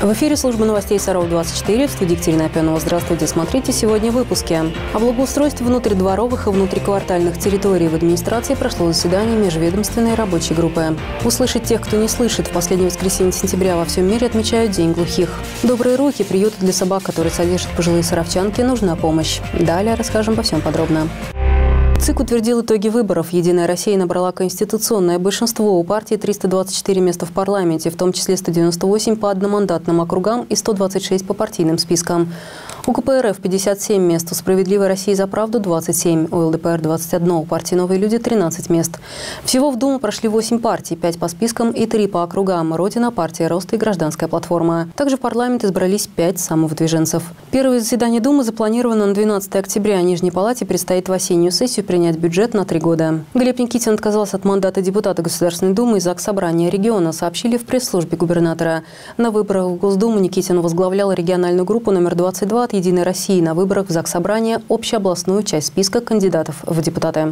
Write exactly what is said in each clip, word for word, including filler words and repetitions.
В эфире служба новостей Саров двадцать четыре. В студии Екатерина Опенова. Здравствуйте. Смотрите сегодня в выпуске. О благоустройстве внутридворовых и внутриквартальных территорий в администрации прошло заседание межведомственной рабочей группы. Услышать тех, кто не слышит. В последнее воскресенье сентября во всем мире отмечают День глухих. Добрые руки, приюты для собак, которые содержат пожилые саровчанки, нужна помощь. Далее расскажем обо всем подробно. ЦИК утвердил итоги выборов. «Единая Россия» набрала конституционное большинство. У партии триста двадцать четыре места в парламенте, в том числе сто девяносто восемь по одномандатным округам и сто двадцать шесть по партийным спискам. У ка пэ эр эф пятьдесят семь мест, у «Справедливой России за правду» двадцать семь, у эл дэ пэ эр двадцать один, у партии «Новые люди» тринадцать мест. Всего в Думу прошли восемь партий, пять по спискам и три по округам. Родина, партия Роста и Гражданская платформа. Также в парламент избрались пять самовыдвиженцев. Первое заседание Думы запланировано на двенадцатое октября. Нижней Палате предстоит в осеннюю сессию принять бюджет на три года. Глеб Никитин отказался от мандата депутата Государственной Думы и Заксобрания региона, сообщили в пресс-службе губернатора. На выборах в Госдуму Никитин возглавлял региональную группу номер двадцать два от «Единой России», на выборах в Заксобрание общеобластную часть списка кандидатов в депутаты.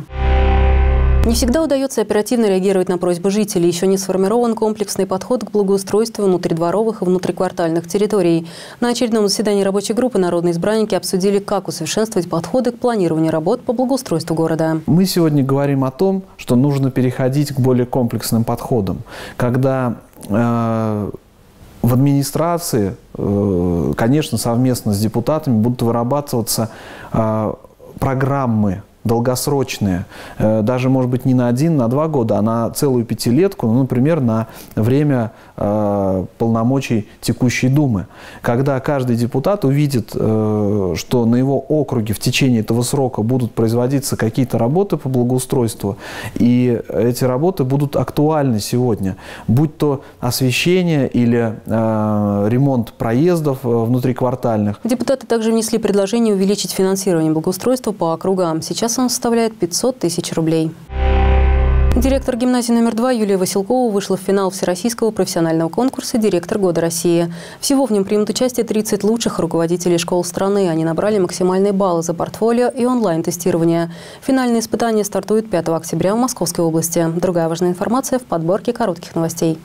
Не всегда удается оперативно реагировать на просьбы жителей. Еще не сформирован комплексный подход к благоустройству внутридворовых и внутриквартальных территорий. На очередном заседании рабочей группы народные избранники обсудили, как усовершенствовать подходы к планированию работ по благоустройству города. Мы сегодня говорим о том, что нужно переходить к более комплексным подходам, когда э в администрации, э конечно, совместно с депутатами будут вырабатываться э программы долгосрочные, даже, может быть, не на один, на два года, а на целую пятилетку, ну, например, на время э, полномочий текущей Думы. Когда каждый депутат увидит, э, что на его округе в течение этого срока будут производиться какие-то работы по благоустройству, и эти работы будут актуальны сегодня, будь то освещение или э, ремонт проездов внутриквартальных. Депутаты также внесли предложение увеличить финансирование благоустройства по округам. Сейчас он составляет пятьсот тысяч рублей. Директор гимназии номер два Юлия Василкова вышла в финал всероссийского профессионального конкурса «Директор года России». Всего в нем примут участие тридцать лучших руководителей школ страны. Они набрали максимальные баллы за портфолио и онлайн-тестирование. Финальные испытания стартуют пятого октября в Московской области. Другая важная информация в подборке коротких новостей.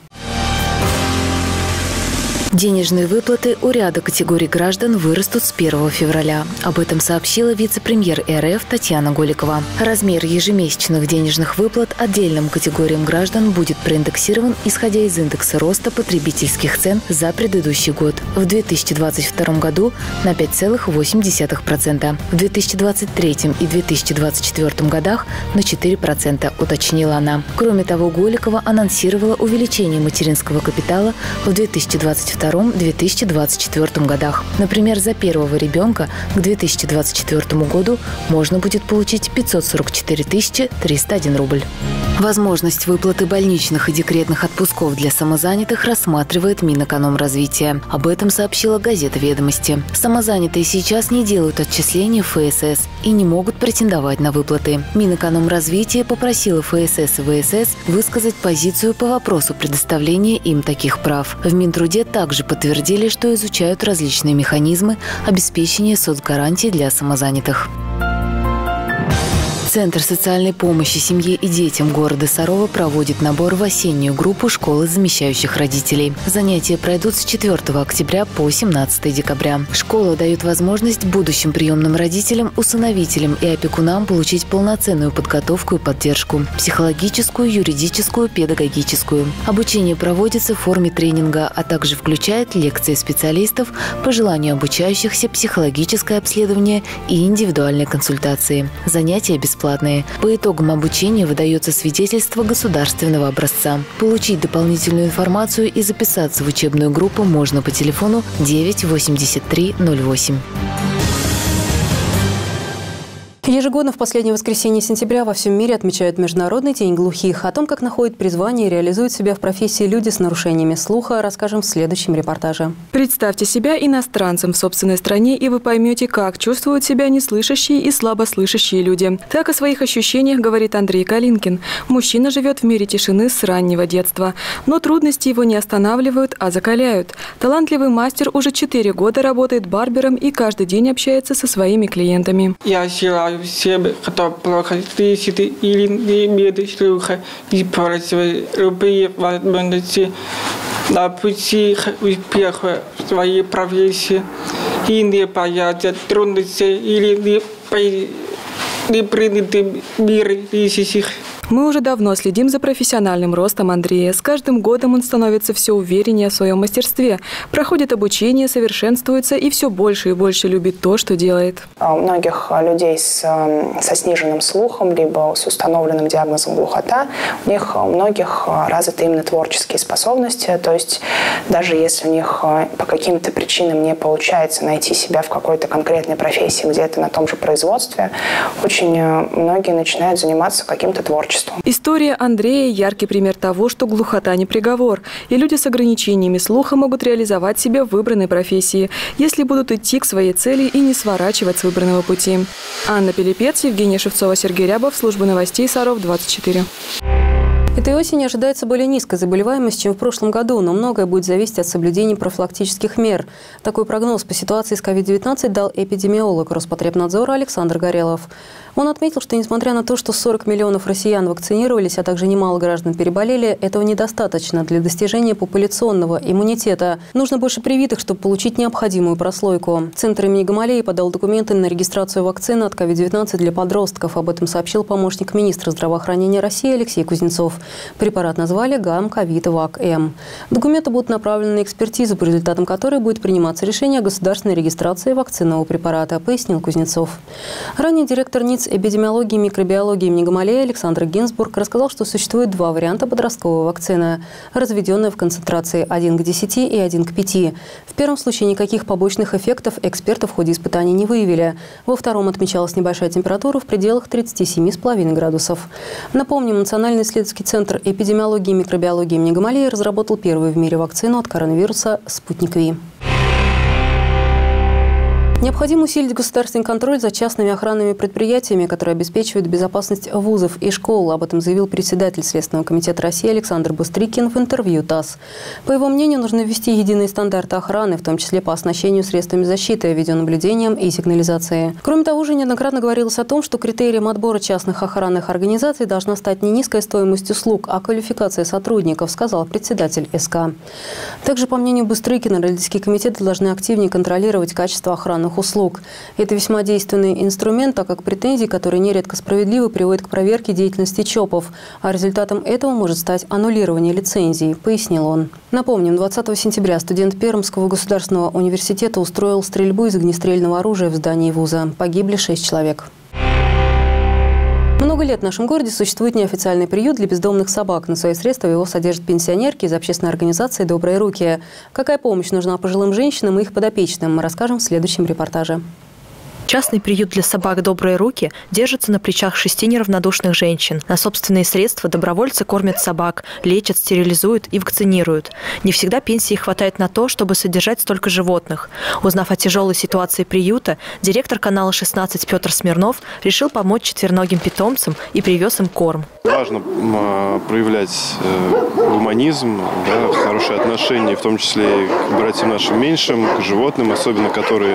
Денежные выплаты у ряда категорий граждан вырастут с первого февраля. Об этом сообщила вице-премьер эр эф Татьяна Голикова. Размер ежемесячных денежных выплат отдельным категориям граждан будет проиндексирован, исходя из индекса роста потребительских цен за предыдущий год. В две тысячи двадцать втором году на пять целых восемь десятых процента. В две тысячи двадцать третьем и две тысячи двадцать четвёртом годах на четыре процента, уточнила она. Кроме того, Голикова анонсировала увеличение материнского капитала в две тысячи двадцать втором — две тысячи двадцать четвёртом годах. Например, за первого ребенка к две тысячи двадцать четвёртому году можно будет получить пятьсот сорок четыре тысячи триста один рубль. Возможность выплаты больничных и декретных отпусков для самозанятых рассматривает Минэкономразвития. Об этом сообщила газета «Ведомости». Самозанятые сейчас не делают отчисления в эф эс эс и не могут претендовать на выплаты. Минэкономразвития попросила эф эс эс и вэ эс эс высказать позицию по вопросу предоставления им таких прав. В Минтруде также Также подтвердили, что изучают различные механизмы обеспечения соцгарантий для самозанятых. Центр социальной помощи семье и детям города Сарова проводит набор в осеннюю группу школы замещающих родителей. Занятия пройдут с четвёртого октября по семнадцатое декабря. Школа дает возможность будущим приемным родителям, усыновителям и опекунам получить полноценную подготовку и поддержку – психологическую, юридическую, педагогическую. Обучение проводится в форме тренинга, а также включает лекции специалистов, по желанию обучающихся, психологическое обследование и индивидуальные консультации. Занятия бесплатные. По итогам обучения выдается свидетельство государственного образца. Получить дополнительную информацию и записаться в учебную группу можно по телефону девять восемьдесят три ноль восемь. Ежегодно в последнее воскресенье сентября во всем мире отмечают Международный день глухих. О том, как находят призвание и реализуют себя в профессии люди с нарушениями слуха, расскажем в следующем репортаже. Представьте себя иностранцем в собственной стране, и вы поймете, как чувствуют себя неслышащие и слабослышащие люди. Так о своих ощущениях говорит Андрей Калинкин. Мужчина живет в мире тишины с раннего детства. Но трудности его не останавливают, а закаляют. Талантливый мастер уже четыре года работает барбером и каждый день общается со своими клиентами. Я всем, кто плохо слышит или не имеет слуха, использовать любые возможности на пути успеха в своей профессии и не боятся трудностей или не, не приняты мир риск. Мы уже давно следим за профессиональным ростом Андрея. С каждым годом он становится все увереннее в своем мастерстве. Проходит обучение, совершенствуется и все больше и больше любит то, что делает. У многих людей с, со сниженным слухом, либо с установленным диагнозом глухота, у них у многих развиты именно творческие способности. То есть даже если у них по каким-то причинам не получается найти себя в какой-то конкретной профессии, где-то на том же производстве, очень многие начинают заниматься каким-то творчеством. История Андрея – яркий пример того, что глухота не приговор, и люди с ограничениями слуха могут реализовать себя в выбранной профессии, если будут идти к своей цели и не сворачивать с выбранного пути. Анна Пилипец, Евгения Шевцова, Сергей Рябов, служба новостей Саров двадцать четыре. Этой осенью ожидается более низкая заболеваемость, чем в прошлом году, но многое будет зависеть от соблюдения профилактических мер. Такой прогноз по ситуации с ковид девятнадцать дал эпидемиолог Роспотребнадзора Александр Горелов. Он отметил, что несмотря на то, что сорок миллионов россиян вакцинировались, а также немало граждан переболели, этого недостаточно для достижения популяционного иммунитета. Нужно больше привитых, чтобы получить необходимую прослойку. Центр имени Гамалеи подал документы на регистрацию вакцины от ковид девятнадцать для подростков. Об этом сообщил помощник министра здравоохранения России Алексей Кузнецов. Препарат назвали ГАМ-ковид-ВАК-М. Документы будут направлены на экспертизу, по результатам которой будет приниматься решение о государственной регистрации вакцинного препарата, пояснил Кузнецов. Ранее директор НИЦ эпидемиологии и микробиологии имени Гамалеи Александр Гинзбург рассказал, что существует два варианта подростковой вакцины, разведенная в концентрации один к десяти и один к пяти. В первом случае никаких побочных эффектов эксперты в ходе испытаний не выявили. Во втором отмечалась небольшая температура в пределах тридцати семи и пяти градусов. Напомним, Национальный исследовательский центр эпидемиологии и микробиологии имени Гамалеи разработал первую в мире вакцину от коронавируса «Спутник Ви». Необходимо усилить государственный контроль за частными охранными предприятиями, которые обеспечивают безопасность вузов и школ. Об этом заявил председатель Следственного комитета России Александр Быстрыкин в интервью ТАСС. По его мнению, нужно ввести единые стандарты охраны, в том числе по оснащению средствами защиты, видеонаблюдением и сигнализацией. Кроме того, уже неоднократно говорилось о том, что критерием отбора частных охранных организаций должна стать не низкая стоимость услуг, а квалификация сотрудников, сказал председатель СК. Также, по мнению Быстрыкина, родительские комитеты должны активнее контролировать качество охранных услуг. Это весьма действенный инструмент, так как претензии, которые нередко справедливо приводят к проверке деятельности ЧОПов, а результатом этого может стать аннулирование лицензий, пояснил он. Напомним, двадцатого сентября студент Пермского государственного университета устроил стрельбу из огнестрельного оружия в здании вуза. Погибли шесть человек. Много лет в нашем городе существует неофициальный приют для бездомных собак. На свои средства его содержат пенсионерки из общественной организации «Добрые руки». Какая помощь нужна пожилым женщинам и их подопечным, мы расскажем в следующем репортаже. Частный приют для собак «Добрые руки» держится на плечах шести неравнодушных женщин. На собственные средства добровольцы кормят собак, лечат, стерилизуют и вакцинируют. Не всегда пенсии хватает на то, чтобы содержать столько животных. Узнав о тяжелой ситуации приюта, директор канала шестнадцать Петр Смирнов решил помочь четвероногим питомцам и привез им корм. Важно проявлять гуманизм, да, хорошее отношение, в том числе и к братьям нашим меньшим, к животным, особенно которые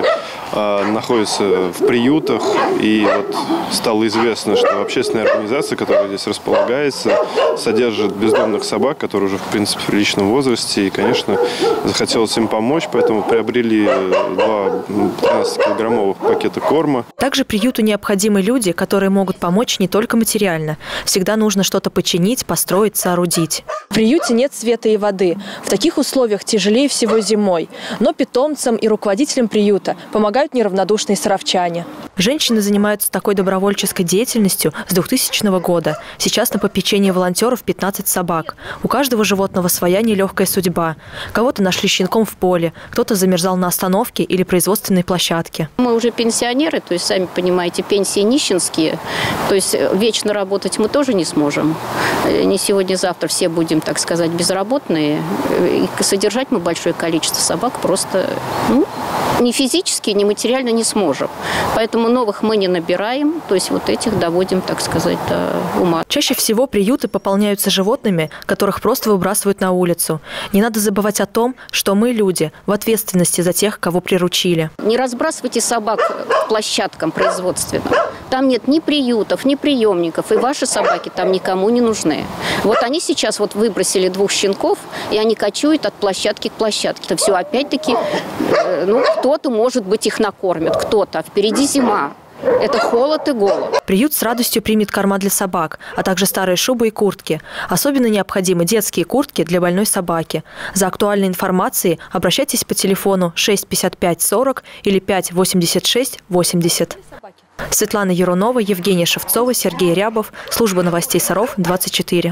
находятся в приютах. И вот стало известно, что общественная организация, которая здесь располагается, содержит бездомных собак, которые уже, в принципе, в приличном возрасте. И, конечно, захотелось им помочь, поэтому приобрели два тринадцатикилограммовых пакета корма. Также приюту необходимы люди, которые могут помочь не только материально. Всегда нужно что-то починить, построить, соорудить. В приюте нет света и воды. В таких условиях тяжелее всего зимой. Но питомцам и руководителям приюта помогают неравнодушные саровчане. Женщины занимаются такой добровольческой деятельностью с двухтысячного года. Сейчас на попечении волонтеров пятнадцать собак. У каждого животного своя нелегкая судьба. Кого-то нашли щенком в поле, кто-то замерзал на остановке или производственной площадке. Мы уже пенсионеры, то есть, сами понимаете, пенсии нищенские. То есть вечно работать мы тоже не сможем. Не сегодня-завтра все будем, так сказать, безработные. И содержать мы большое количество собак просто ну, ни физически, ни материально не сможем. Поэтому новых мы не набираем, то есть вот этих доводим, так сказать, до ума. Чаще всего приюты пополняются животными, которых просто выбрасывают на улицу. Не надо забывать о том, что мы, люди, в ответственности за тех, кого приручили. Не разбрасывайте собак к площадкам производственным. Там нет ни приютов, ни приемников, и ваши собаки там никому не нужны. Вот они сейчас вот выбросили двух щенков, и они кочуют от площадки к площадке. Это все опять-таки, э, ну, кто-то, может быть, их накормит, кто-то. Впереди зима. Это холод и голод. Приют с радостью примет корма для собак, а также старые шубы и куртки. Особенно необходимы детские куртки для больной собаки. За актуальной информацией обращайтесь по телефону шесть пятьдесят пять сорок или пять восемьдесят шесть восемьдесят. Светлана Ерунова, Евгения Шевцова, Сергей Рябов. Служба новостей Саров, двадцать четыре.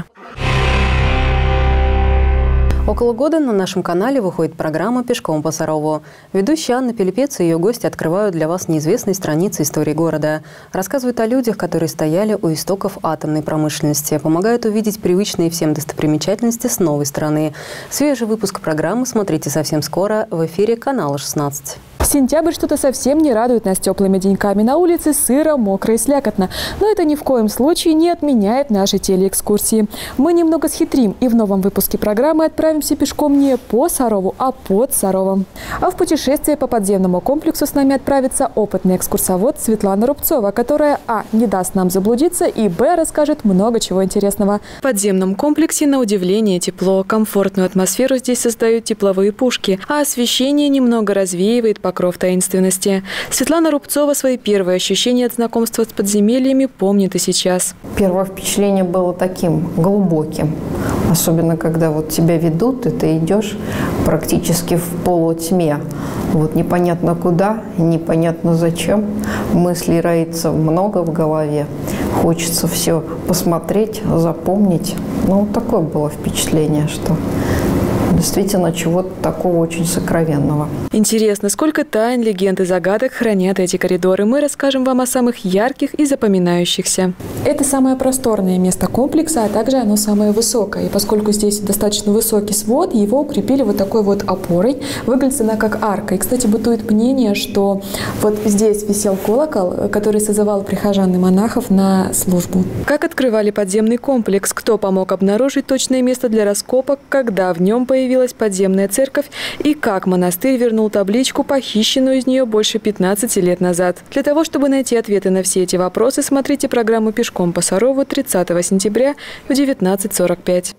Около года на нашем канале выходит программа «Пешком по Сарову». Ведущая Анна Пилипец и ее гости открывают для вас неизвестные страницы истории города. Рассказывают о людях, которые стояли у истоков атомной промышленности. Помогают увидеть привычные всем достопримечательности с новой стороны. Свежий выпуск программы смотрите совсем скоро в эфире канала шестнадцать. Сентябрь что-то совсем не радует нас теплыми деньками. На улице сыро, мокро и слякотно. Но это ни в коем случае не отменяет наши телеэкскурсии. Мы немного схитрим и в новом выпуске программы отправимся пешком не по Сарову, а под Саровом. А в путешествие по подземному комплексу с нами отправится опытный экскурсовод Светлана Рубцова, которая а. не даст нам заблудиться и б. расскажет много чего интересного. В подземном комплексе на удивление тепло. Комфортную атмосферу здесь создают тепловые пушки, а освещение немного развеивает покров таинственности. Светлана Рубцова свои первые ощущения от знакомства с подземельями помнит и сейчас. Первое впечатление было таким глубоким. Особенно, когда вот тебя ведут, и ты идешь практически в полутьме. Вот непонятно куда, непонятно зачем. Мыслей роится много в голове. Хочется все посмотреть, запомнить. Ну, такое было впечатление, что действительно чего-то такого очень сокровенного. Интересно, сколько тайн, легенд и загадок хранят эти коридоры. Мы расскажем вам о самых ярких и запоминающихся. Это самое просторное место комплекса, а также оно самое высокое. И поскольку здесь достаточно высокий свод, его укрепили вот такой вот опорой. Выглядит она как арка. И, кстати, бытует мнение, что вот здесь висел колокол, который созывал прихожан и монахов на службу. Как открывали подземный комплекс? Кто помог обнаружить точное место для раскопок? Когда в нем появилась Появилась подземная церковь и как монастырь вернул табличку, похищенную из нее больше пятнадцати лет назад. Для того, чтобы найти ответы на все эти вопросы, смотрите программу «Пешком по Сарову» тридцатого сентября в девятнадцать сорок пять.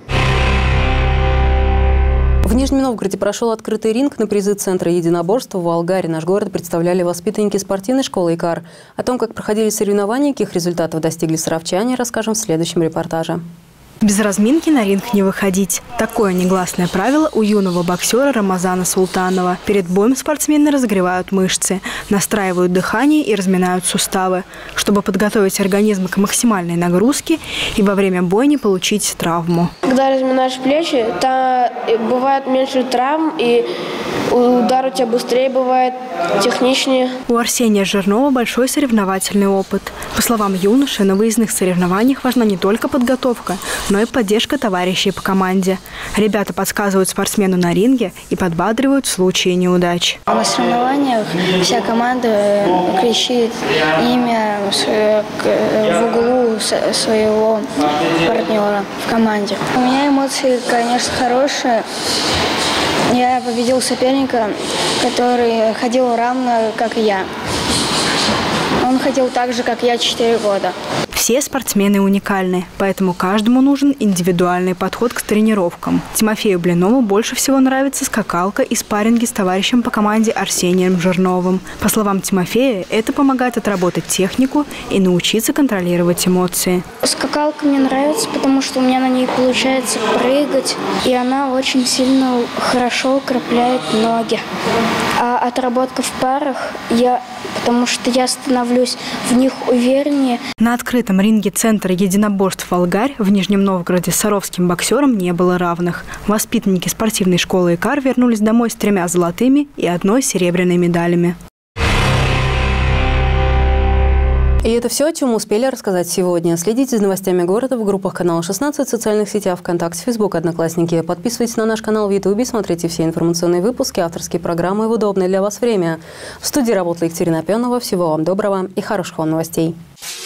В Нижнем Новгороде прошел открытый ринг на призы Центра единоборства. В Волгаре наш город представляли воспитанники спортивной школы «Икар». О том, как проходили соревнования, каких результатов достигли саровчане, расскажем в следующем репортаже. Без разминки на ринг не выходить. Такое негласное правило у юного боксера Рамазана Султанова. Перед боем спортсмены разогревают мышцы, настраивают дыхание и разминают суставы, чтобы подготовить организм к максимальной нагрузке и во время боя не получить травму. Когда разминаешь плечи, там бывает меньше травм, и удар у тебя быстрее бывает, техничнее. У Арсения Жирнова большой соревновательный опыт. По словам юноши, на выездных соревнованиях важна не только подготовка, но и поддержка товарищей по команде. Ребята подсказывают спортсмену на ринге и подбадривают в случае неудач. На соревнованиях вся команда кричит имя в углу своего партнера в команде. У меня эмоции, конечно, хорошие. Я победил соперника, который ходил равно, как и я. Он ходил так же, как я, четыре года. Все спортсмены уникальны, поэтому каждому нужен индивидуальный подход к тренировкам. Тимофею Блинову больше всего нравится скакалка и спарринги с товарищем по команде Арсением Жирновым. По словам Тимофея, это помогает отработать технику и научиться контролировать эмоции. Скакалка мне нравится, потому что у меня на ней получается прыгать, и она очень сильно хорошо укрепляет ноги. А отработка в парах, я, потому что я становлюсь в них увереннее. На открытом ринге Центра единоборств «Волгарь» в Нижнем Новгороде саровским боксерам не было равных. Воспитанники спортивной школы «Икар» вернулись домой с тремя золотыми и одной серебряной медалями. И это все, о чем мы успели рассказать сегодня. Следите за новостями города в группах канала шестнадцать, в социальных сетях ВКонтакте, Фейсбук, Одноклассники. Подписывайтесь на наш канал в Ютубе, смотрите все информационные выпуски, авторские программы в удобное для вас время. В студии работала Екатерина Пенова. Всего вам доброго и хороших вам новостей.